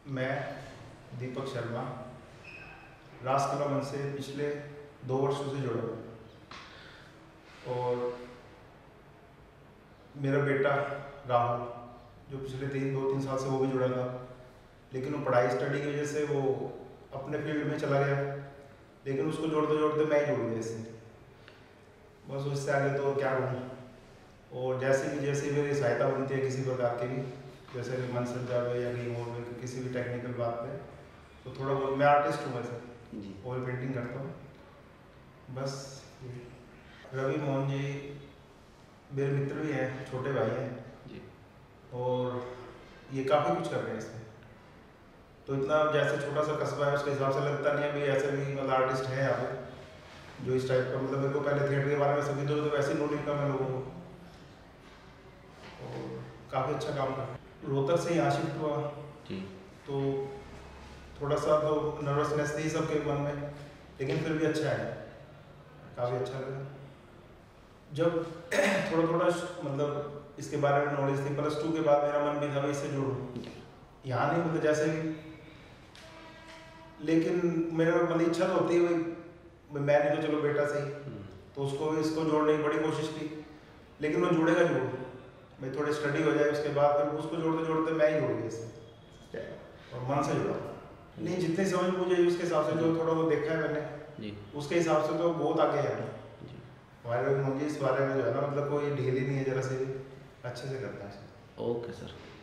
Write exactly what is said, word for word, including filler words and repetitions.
मैं दीपक शर्मा रासकला मंच से पिछले दो वर्षों से जुड़ा हूँ और मेरा बेटा राहुल जो पिछले तीन दो तीन साल से वो भी जुड़ा था, लेकिन वो पढ़ाई स्टडी की वजह से वो अपने फील्ड में चला गया, लेकिन उसको जोड़ते जोड़ते मैं ही जुड़ गया इससे। बस उससे आगे तो क्या बनूँ, और जैसे भी जैसे मेरी सहायता बनती है किसी प्रकार की भी, जैसे कि मन सज्जा में या कहीं और में किसी भी टेक्निकल बात पे, तो थोड़ा बहुत मैं आर्टिस्ट हूँ वैसे जी, ऑयल पेंटिंग करता हूँ बस। रवि मोहन जी मेरे मित्र भी हैं, छोटे भाई हैं जी, और ये काफ़ी कुछ कर रहे हैं इसमें। तो इतना जैसे छोटा सा कस्बा है उसके हिसाब से लगता नहीं है भी ऐसे भी मतलब आर्टिस्ट है यहाँ पे जो इस टाइप का, मतलब मेरे को पहले थिएटर के बारे में सभी तो वैसे ही नॉलेज कम है लोगों को, और काफ़ी अच्छा काम कर रहे हैं। रोहतक से यहाँ शिफ्ट हुआ जी, तो थोड़ा सा तो नर्वसनेस थी सबके मन में, लेकिन फिर भी अच्छा है, काफ़ी अच्छा लगा। जब थोड़ा थोड़ा मतलब इसके बारे में नॉलेज थी, प्लस टू के बाद मेरा मन भी था मैं इससे जुड़ूँ, यहाँ नहीं मतलब जैसे भी, लेकिन मेरा मतलब इच्छा तो होती है भाई मैंने तो चलो बेटा सही, तो उसको इसको जोड़ने की बड़ी कोशिश की, लेकिन वो जुड़ेगा जरूर भाई, थोड़ी स्टडी हो जाए उसके बाद फिर उसको जोड़ते जोड़ते मैं ही जुड़ गया इससे और मन से जुड़ा। नहीं जितनी समझ मुझे उसके हिसाब से जो थोड़ा वो देखा है मैंने जी, उसके हिसाब से तो बहुत आगे है जी। हमारे मुझे इस बारे में जो है ना मतलब कोई ढील ही नहीं है, जरा से अच्छे से करता है। Okay sir.